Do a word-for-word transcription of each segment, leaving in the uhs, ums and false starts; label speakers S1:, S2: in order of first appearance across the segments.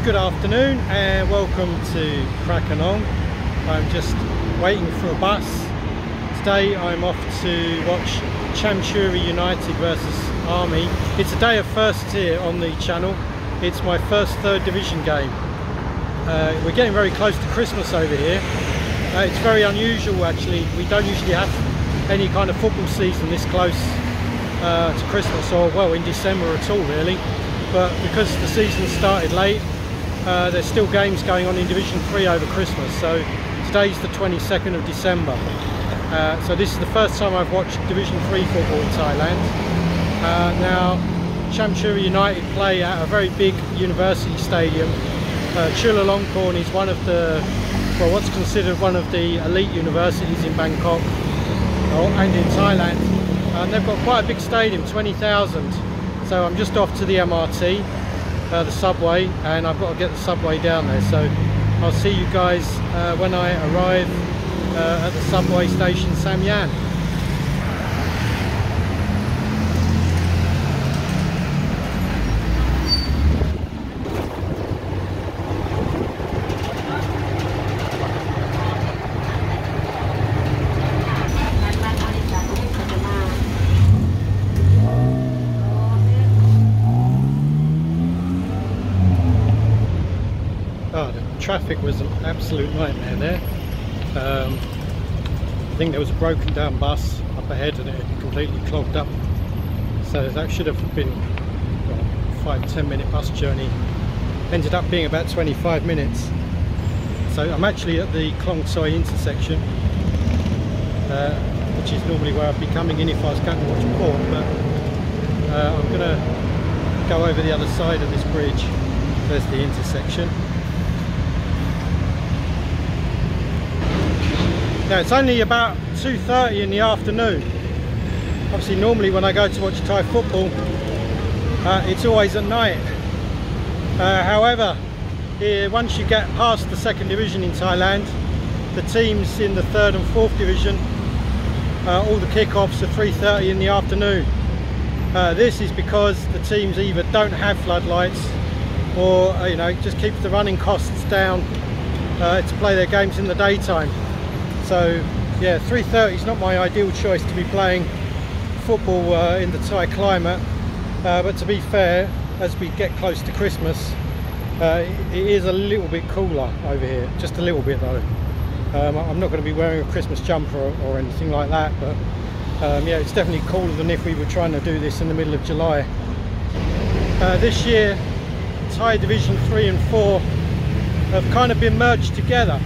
S1: good afternoon and welcome to Khlong. I'm just waiting for a bus. Today I'm off to watch Chamchuri United versus Army. It's a day of firsts here on the channel. It's my first third division game. Uh, we're getting very close to Christmas over here. Uh, it's very unusual actually. We don't usually have any kind of football season this close uh, to Christmas, or well, in December at all really. But because the season started late, uh, there's still games going on in Division three over Christmas. So today's the twenty-second of December. Uh, so this is the first time I've watched Division three football in Thailand. Uh, now, Chamchuri United play at a very big university stadium. Uh, Chulalongkorn is one of the, well, what's considered one of the elite universities in Bangkok oh, and in Thailand. And they've got quite a big stadium, twenty thousand. So I'm just off to the M R T, uh, the subway, and I've got to get the subway down there. So I'll see you guys uh, when I arrive uh, at the subway station Sam Yan. Oh, the traffic was an absolute nightmare there. Um, I think there was a broken down bus up ahead and it had completely clogged up. So that should have been well, a five to ten minute bus journey. Ended up being about twenty-five minutes. So I'm actually at the Khlong Toei intersection, uh, which is normally where I'd be coming in if I was going to watch sport, but uh, I'm going to go over the other side of this bridge. There's the intersection. Now it's only about two thirty in the afternoon. Obviously normally when I go to watch Thai football uh, it's always at night. Uh, however, here, once you get past the second division in Thailand, the teams in the third and fourth division, uh, all the kickoffs are three thirty in the afternoon. Uh, this is because the teams either don't have floodlights or uh, you know, just keeps the running costs down uh, to play their games in the daytime. So yeah, three thirty is not my ideal choice to be playing football uh, in the Thai climate, uh, but to be fair, as we get close to Christmas, uh, it is a little bit cooler over here, just a little bit though. Um, I'm not going to be wearing a Christmas jumper or, or anything like that, but um, yeah, it's definitely cooler than if we were trying to do this in the middle of July. Uh, this year, Thai Division three and four have kind of been merged together.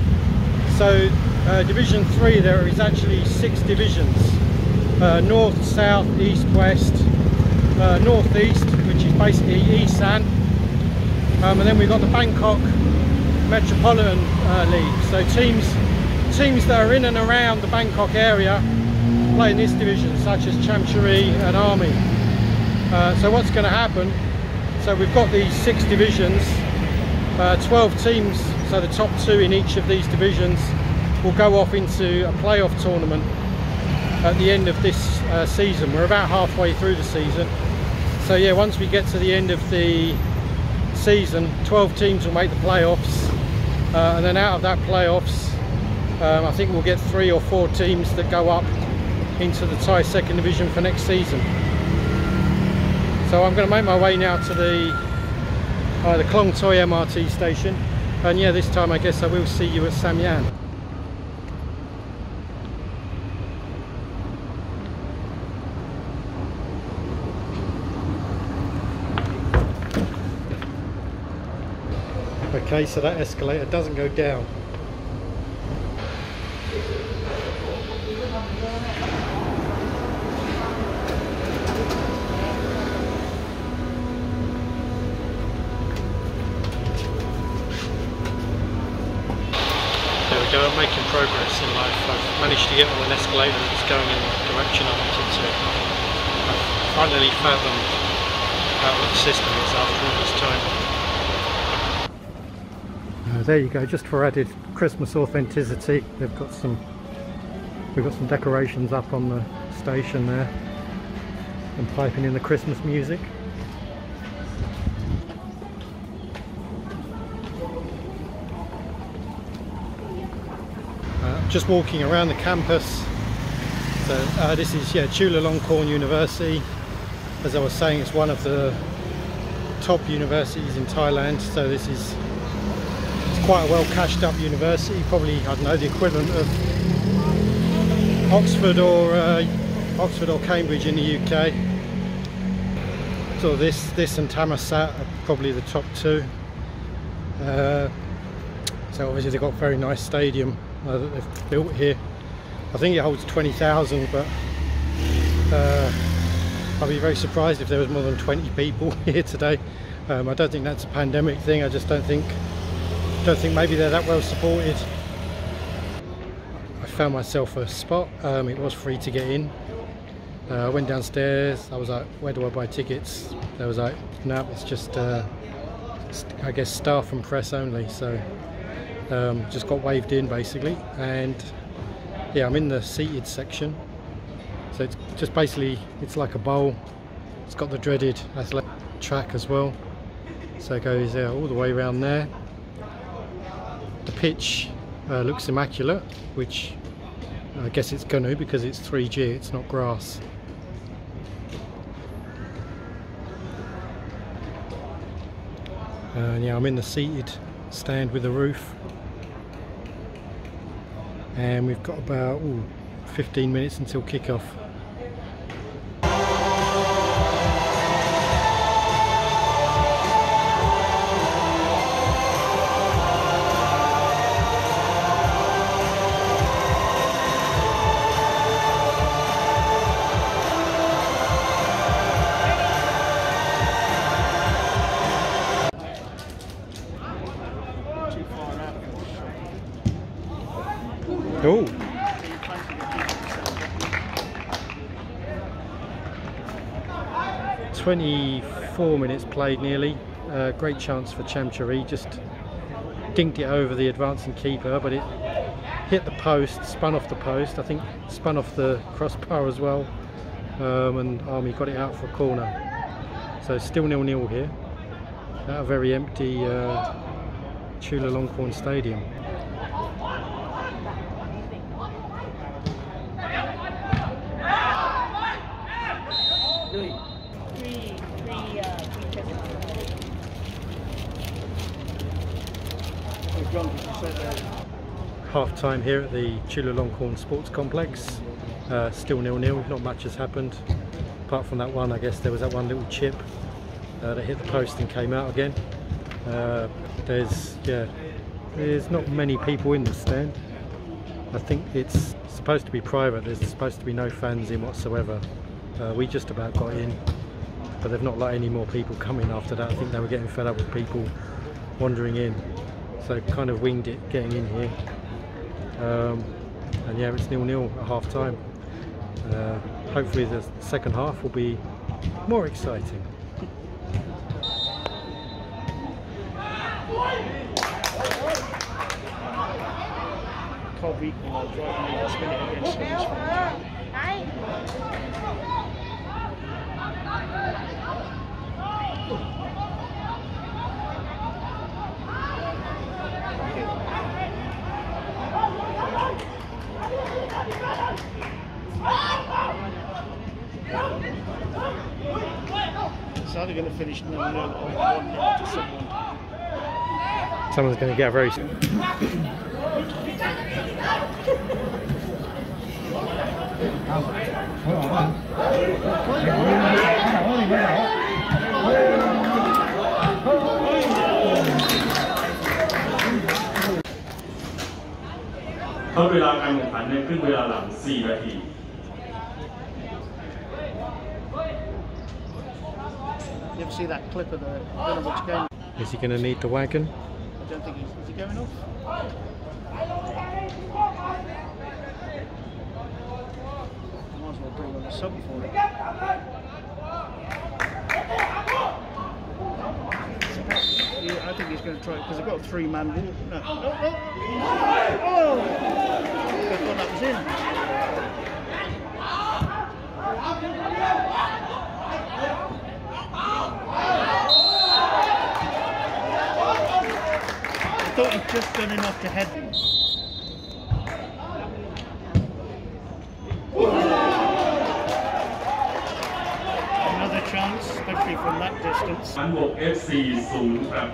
S1: So Uh, Division three, there is actually six divisions, uh, north, south, east, west, uh, northeast, which is basically Isan, um, and then we've got the Bangkok-Metropolitan uh, League. So teams teams that are in and around the Bangkok area play in this division, such as Chamchuri and Army. Uh, so what's going to happen, so we've got these six divisions, uh, twelve teams, so the top two in each of these divisions will go off into a playoff tournament at the end of this uh, season. We're about halfway through the season. So yeah, once we get to the end of the season, twelve teams will make the playoffs. Uh, and then out of that playoffs, um, I think we'll get three or four teams that go up into the Thai second division for next season. So I'm going to make my way now to the, uh, the Khlong Toei M R T station. And yeah, this time I guess I will see you at Sam Yan. Okay, so that escalator doesn't go down. There we go, I'm making progress in life. I've managed to get on an escalator that's going in the direction I wanted to. I've finally fathomed out what the system is after all this time. Uh, there you go, just for added Christmas authenticity, they've got some, we've got some decorations up on the station there and piping in the Christmas music. just walking around the campus. So uh, this is yeah Chulalongkorn University. As I was saying, it's one of the top universities in Thailand. So this is it's quite a well cashed up university. Probably, I don't know, the equivalent of Oxford or uh, Oxford or Cambridge in the U K. So this this and Thammasat are probably the top two. Uh, so obviously they've got a very nice stadium uh, that they've built here. I think it holds twenty thousand, but uh, I'd be very surprised if there was more than twenty people here today. Um, I don't think that's a pandemic thing. I just don't think don't think maybe they're that well supported. I found myself a spot. Um, it was free to get in. Uh, I went downstairs. I was like, where do I buy tickets? There was like, no, it's just uh, I guess staff and press only. So um, just got waved in basically, and yeah, I'm in the seated section. So it's just basically, it's like a bowl. It's got the dreaded athletic track as well. So it goes uh, all the way around there. The pitch uh, looks immaculate, which I guess it's going to because it's three G, it's not grass. Uh, yeah, I'm in the seated stand with the roof. And we've got about ooh, fifteen minutes until kick-off. Oh. twenty-four minutes played nearly. Uh, great chance for Chamchuri. Just dinked it over the advancing keeper, but it hit the post, spun off the post. I think spun off the crossbar as well. Um, and Army got it out for a corner. So still nil nil here at a very empty uh, Chulalongkorn Stadium. Half time here at the Chulalongkorn Sports Complex. Uh, still nil nil, not much has happened. Apart from that one, I guess there was that one little chip uh, that hit the post and came out again. Uh, there's, yeah, there's not many people in the stand. I think it's supposed to be private, there's supposed to be no fans in whatsoever. Uh, we just about got in, but they've not let any more people come in after that. I think they were getting fed up with people wandering in. So kind of winged it getting in here. Um, and yeah, it's nil nil at half time. Uh, hopefully the second half will be more exciting.
S2: Can't be equal right in the last minute against Scottish. It's either going to finish nil nil or one nil to someone.
S1: Someone's going to get a very...
S3: You
S2: ever see that clip of the, I don't know which game?
S1: Is he going to need the wagon?
S2: I don't think he's, is he going off? Might as well bring on a sub for it. Yeah, I think he's going to try, because they've got a three-man wall. No, no, no. Oh! I thought that was in. I thought he'd just done enough to head. victory from that distance.
S3: อันบวก เอฟ ซี ศูนย์ ครับ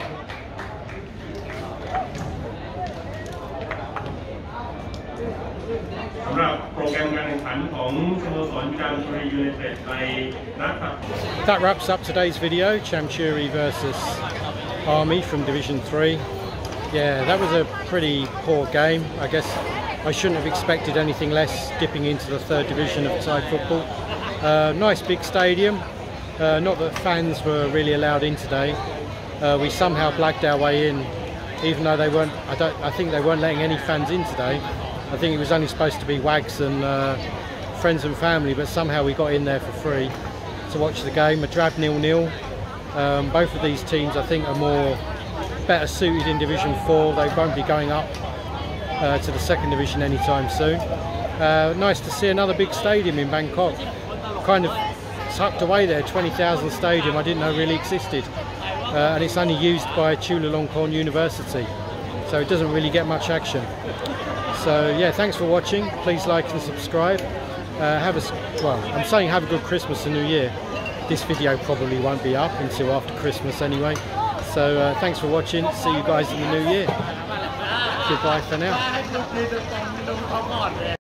S3: สำหรับโปรแกรมการแข่งขันของสโมสรจามจุรียูไนเต็ดในนัดถัด
S1: That wraps up today's video. Chamchuri versus Army from Division three. Yeah, that was a pretty poor game. I guess I shouldn't have expected anything less dipping into the third division of Thai football. Uh, nice big stadium. Uh, not that fans were really allowed in today. Uh, we somehow blagged our way in, even though they weren't. I don't. I think they weren't letting any fans in today. I think it was only supposed to be wags and uh, friends and family, but somehow we got in there for free to watch the game. A drab nil nil. Um, both of these teams, I think, are more better suited in Division four. They won't be going up uh, to the second division anytime soon. Uh, nice to see another big stadium in Bangkok. Kind of tucked away there, twenty thousand stadium I didn't know really existed. Uh, and it's only used by Chulalongkorn University, so it doesn't really get much action. So yeah, thanks for watching. Please like and subscribe. Uh, have a, well, I'm saying have a good Christmas and New Year. This video probably won't be up until after Christmas anyway. So uh, thanks for watching. See you guys in the new year. Goodbye for now.